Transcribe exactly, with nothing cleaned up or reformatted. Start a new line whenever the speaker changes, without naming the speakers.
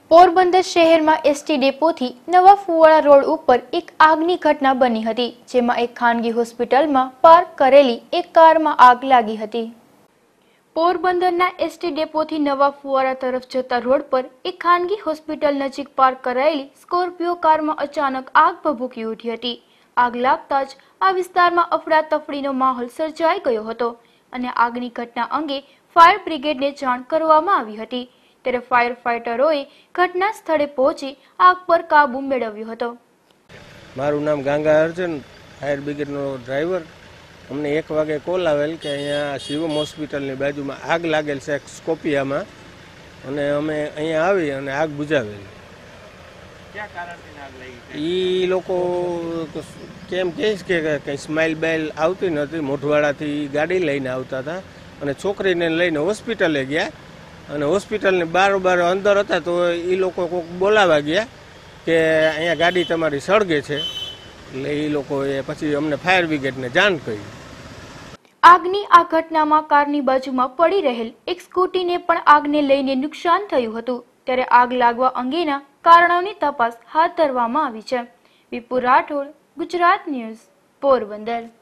પોરબંદર શહેરમાં એસટી ડેપોથી નવા ફુવારા રોડ ઉપર એક આગની ઘટના બની હતી, જેમાં એક ખાનગી હોસ્પિટલમાં પાર્ક કરેલી એક કારમાં આગ લાગી હતી। પોરબંદરના એસટી ડેપોથી નવા ફુવારા તરફ જતા રોડ પર એક ખાનગી હોસ્પિટલ નજીક પાર્ક કરાયેલી સ્કોર્પિયો કારમાં અચાનક આગ ભભૂકી ઉઠી હતી। આગ લાગતા જ આ વિસ્તારમાં અફડાતફડીનો માહોલ સર્જાઈ ગયો હતો અને આગની ઘટના અંગે ફાયર બ્રિગેડને જાણ કરવામાં આવી હતી। ત્યારે ફાયર ફાઇટરોએ ઘટના સ્થળે પહોંચી આગ પર કાબુ મેળવ્યો હતો।
મારું નામ ગાંગા અર્જુન, ફાયર બ્રિગેડનો ડ્રાઈવર। અમને એક વાગે કોલ આવેલ કે અહીંયા શિવમ હોસ્પિટલની બાજુમાં આગ લાગેલ છે સ્કોપિયામાં, અને અમે અહીંયા આવી અને આગ બુઝાવેલી।
ક્યાં કારણથી આગ લાગી?
એ લોકો કેમ કહીશ કે કંઈ સ્માઇલ બાઇલ આવતી નહોતી, મોઢવાડાથી ગાડી લઈને આવતા હતા અને છોકરીને લઈને હોસ્પિટલે ગયા અને હોસ્પિટલની બારોબાર અંદર હતા તો એ લોકો કોઈક બોલાવા ગયા કે અહીંયા ગાડી તમારી સળગે છે, એટલે એ લોકોએ પછી અમને ફાયર બ્રિગેડને જાણ કરી।
આગની આ ઘટનામાં કારની બાજુમાં પડી રહેલ એક સ્કૂટીને પણ આગને લઈને નુકસાન થયું હતું। ત્યારે આગ લાગવા અંગેના કારણોની તપાસ હાથ ધરવામાં આવી છે। વિપુલ રાઠોડ, ગુજરાત ન્યૂઝ, પોરબંદર।